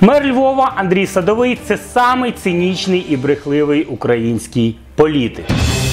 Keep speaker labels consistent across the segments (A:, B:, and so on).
A: Мер Львова Андрій Садовий – це самий цинічний і брехливий український політик.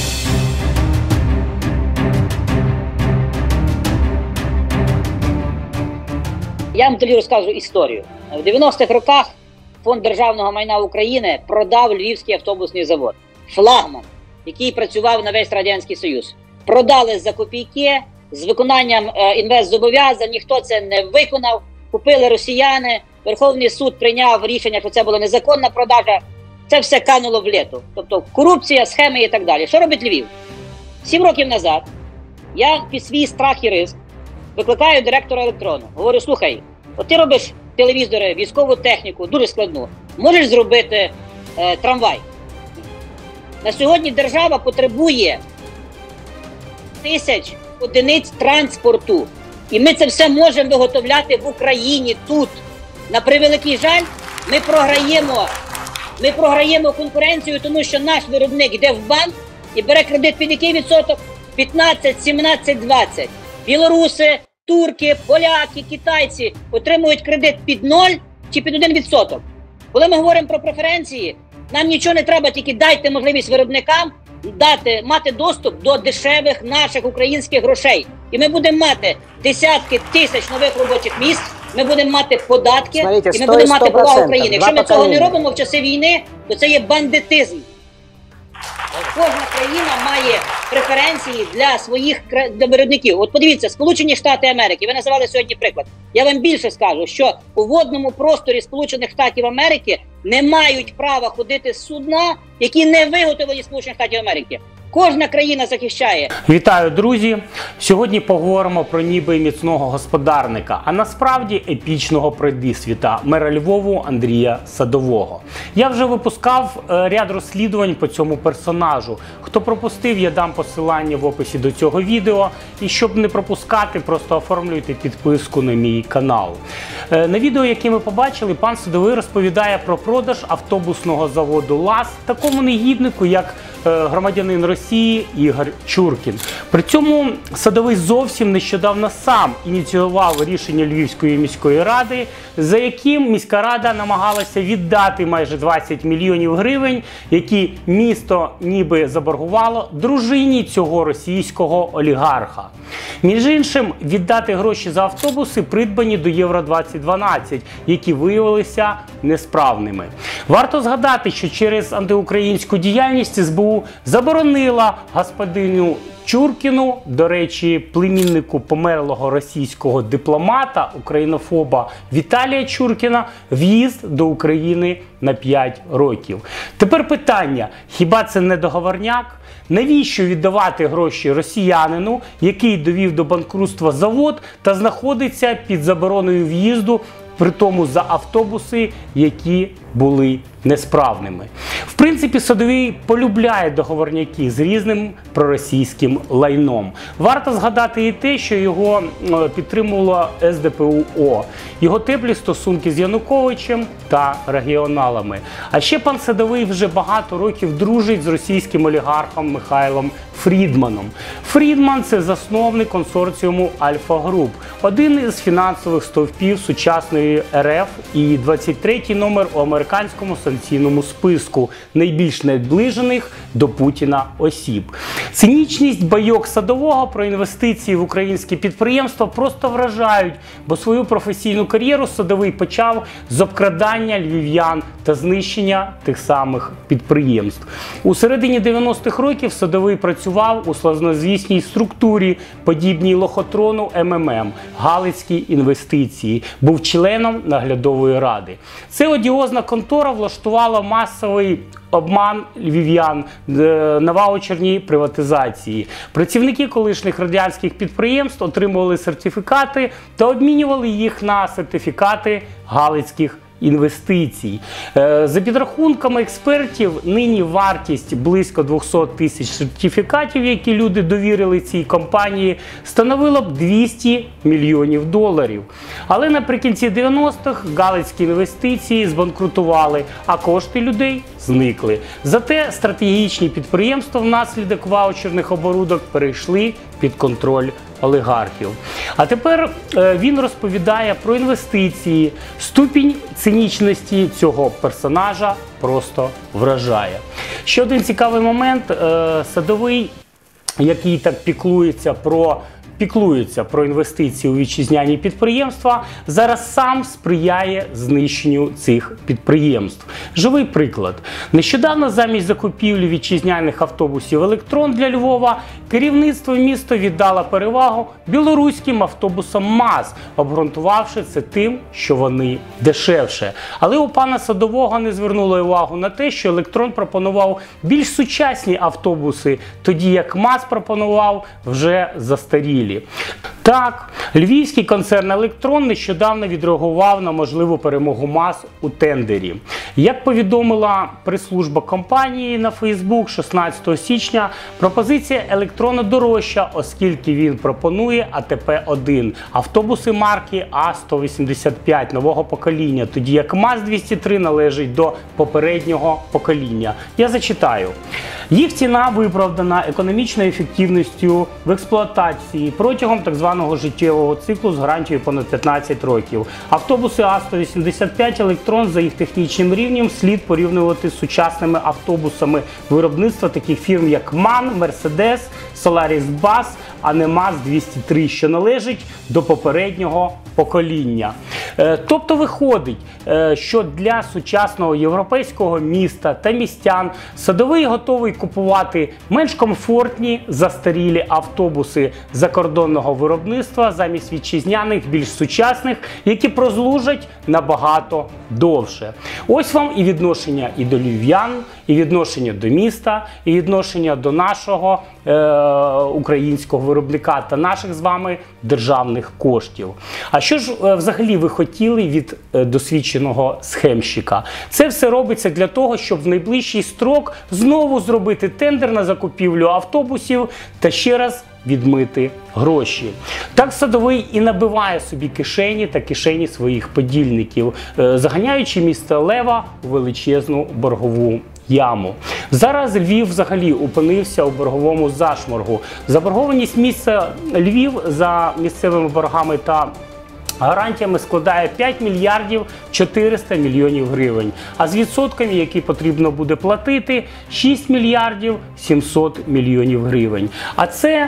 B: Я вам тоді розкажу історію. В 90-х роках Фонд державного майна України продав Львівський автобусний завод. Флагман, який працював на весь Радянський Союз. Продали за копійки, з виконанням інвестзобов'язань, ніхто це не виконав. Купили росіяни, Верховний суд прийняв рішення, що це була незаконна продажа. Це все кануло в літу. Тобто корупція, схеми і так далі. Що робить Львів? 7 років назад я під свій страх і ризик викликаю директора електрону. Говорю, слухай, от ти робиш телевізори, військову техніку, дуже складну. Можеш зробити трамвай? На сьогодні держава потребує 1000 одиниць транспорту. І ми це все можемо виготовляти в Україні тут. На превеликий жаль, ми програємо конкуренцію, тому що наш виробник йде в банк і бере кредит під який відсоток? 15, 17, 20. Білоруси, турки, поляки, китайці отримують кредит під 0 чи під 1%. Коли ми говоримо про преференції, нам нічого не треба, тільки дайте можливість виробникам мати доступ до дешевих наших українських грошей. І ми будемо мати десятки тисяч нових робочих місць, ми будемо мати податки, і ми будемо мати повагу України. Якщо ми цього не робимо в часи війни, то це є бандитизм. Кожна країна має преференції для своїх виробників. От подивіться, Сполучені Штати Америки, ви називали сьогодні приклад. Я вам більше скажу, що у водному просторі Сполучених Штатів Америки не мають права ходити судна, які не виготовлені Сполучених Штатів Америки. Кожна країна захищає.
A: Вітаю, друзі! Сьогодні поговоримо про ніби міцного господарника, а насправді епічного пройдисвіта мера Львову Андрія Садового. Я вже випускав ряд розслідувань по цьому персонажу. Хто пропустив, я дам посилання в описі до цього відео. І щоб не пропускати, просто оформлюйте підписку на мій канал. На відео, яке ми побачили, пан Садовий розповідає про продаж автобусного заводу ЛАЗ такому негіднику, як громадянин Росії Ігор Чуркін. При цьому Садовий зовсім нещодавно сам ініціював рішення Львівської міської ради, за яким міська рада намагалася віддати майже 20 мільйонів гривень, які місто ніби заборгувало дружині цього російського олігарха. Між іншим, віддати гроші за автобуси, придбані до Євро-2012, які виявилися несправними. Варто згадати, що через антиукраїнську діяльність СБУ заборонила господиню Чуркіну, до речі, племіннику померлого російського дипломата, українофоба Віталія Чуркіна, в'їзд до України на 5 років. Тепер питання, хіба це не договорняк? Навіщо віддавати гроші росіянину, який довів до банкрутства завод та знаходиться під забороною в'їзду, при тому за автобуси, які були несправними? В принципі, Садовий полюбляє договорняки з різним проросійським лайном. Варто згадати і те, що його підтримувало СДПУ-О, його теплі стосунки з Януковичем та регіоналами. А ще пан Садовий вже багато років дружить з російським олігархом Михайлом Фрідманом. Фрідман – це засновник консорціуму Альфа-Груп, один із фінансових стовпів сучасної РФ і 23-й номер у американському санкційному списку найбільш наближених до Путіна осіб. Цинічність байок Садового про інвестиції в українські підприємства просто вражають, бо свою професійну кар'єру Садовий почав з обкрадання львів'ян та знищення тих самих підприємств. У середині 90-х років Садовий працював у славнозвісній структурі, подібній лохотрону МММ – Галицькі інвестиції, був членом наглядової ради. Це одіозна контора влаштувала масовий обман львів'ян на ваучерній приватизації. Працівники колишніх радянських підприємств отримували сертифікати та обмінювали їх на сертифікати галицьких інвестицій. За підрахунками експертів, нині вартість близько 200 тисяч сертифікатів, які люди довірили цій компанії, становила б 200 мільйонів доларів. Але наприкінці 90-х галицькі інвестиції збанкрутували, а кошти людей зникли. Зате стратегічні підприємства внаслідок ваучерних оборудок перейшли під контроль олігархів. А тепер він розповідає про інвестиції. Ступінь цинічності цього персонажа просто вражає. Ще один цікавий момент. Садовий, який так піклується про інвестиції у вітчизняні підприємства, зараз сам сприяє знищенню цих підприємств. Живий приклад. Нещодавно замість закупівлі вітчизняних автобусів «Електрон» для Львова керівництво міста віддало перевагу білоруським автобусам МАЗ, обґрунтувавши це тим, що вони дешевше. Але у пана Садового не звернули увагу на те, що «Електрон» пропонував більш сучасні автобуси, тоді як МАЗ пропонував вже застарілі. Так, львівський концерн «Електрон» нещодавно відреагував на можливу перемогу МАЗ у тендері. Як повідомила прес-служба компанії на Facebook 16 січня, пропозиція «Електрона» дорожча, оскільки він пропонує АТП-1 – автобуси марки А185 нового покоління, тоді як МАЗ-203 належить до попереднього покоління. Я зачитаю. Їх ціна виправдана економічною ефективністю в експлуатації протягом так званого життєвого циклу з гарантією понад 15 років. Автобуси А185 «Електрон» за їх технічним рівнем слід порівнювати з сучасними автобусами виробництва таких фірм, як МАН, Мерседес, Соларіс Бас, а не МАЗ-203, що належить до попереднього покоління. Тобто виходить, що для сучасного європейського міста та містян Садовий готовий купувати менш комфортні застарілі автобуси закордонного виробництва замість вітчизняних, більш сучасних, які прослужать набагато довше. Ось вам і відношення і до львів'ян, і відношення до міста, і відношення до нашого українського виробника та наших з вами державних коштів. А що ж взагалі ви хотіли від досвідченого схемщика? Це все робиться для того, щоб в найближчий строк знову зробити тендер на закупівлю автобусів та ще раз відмити гроші. Так Садовий і набиває собі кишені та кишені своїх подільників, заганяючи місто Лева у величезну боргову яму. Зараз Львів взагалі опинився у борговому зашморгу. Заборгованість міста Львів за місцевими боргами та гарантіями складає 5 мільярдів 400 мільйонів гривень, а з відсотками, які потрібно буде платити, 6 мільярдів 700 мільйонів гривень. А це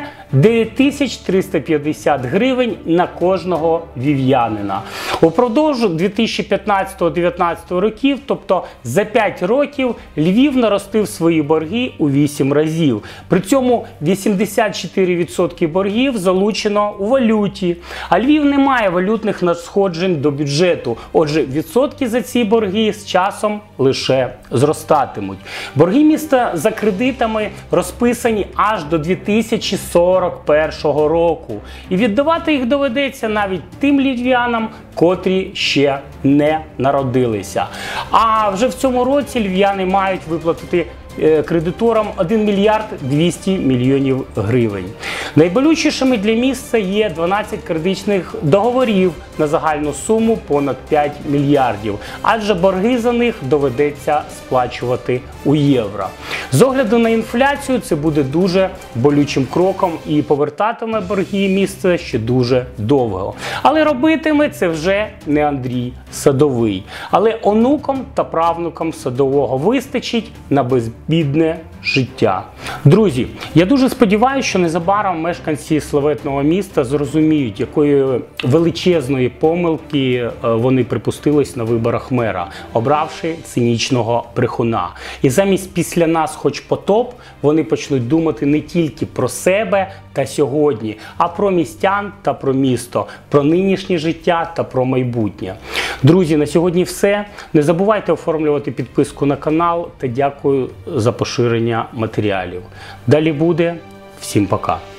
A: 9350 гривень на кожного львів'янина. Упродовж 2015-2019 років, тобто за 5 років, Львів наростив свої борги у 8 разів. При цьому 84% боргів залучено у валюті, а Львів не має валютних надходжень до бюджету. Отже, відсотки за ці борги з часом лише зростатимуть. Борги міста за кредитами розписані аж до 2041 року. І віддавати їх доведеться навіть тим львів'янам, котрі ще не народилися. А вже в цьому році львів'яни мають виплатити кредиторам 1 мільярд 200 мільйонів гривень. Найболючішими для міста є 12 кредитних договорів на загальну суму понад 5 мільярдів, адже борги за них доведеться сплачувати у євро. З огляду на інфляцію це буде дуже болючим кроком і повертатиме борги міста ще дуже довго. Але робитиме це вже не Андрій Садовий. Але онукам та правнукам Садового вистачить на безбідне життя. Друзі, я дуже сподіваюся, що незабаром мешканці славетного міста зрозуміють, якої величезної помилки вони припустились на виборах мера, обравши цинічного брехуна. І замість «після нас хоч потоп» вони почнуть думати не тільки про себе та сьогодні, а про містян та про місто, про нинішнє життя та про майбутнє. Друзі, на сьогодні все. Не забувайте оформлювати підписку на канал та дякую за поширення матеріалів. Далі буде. Всім пока.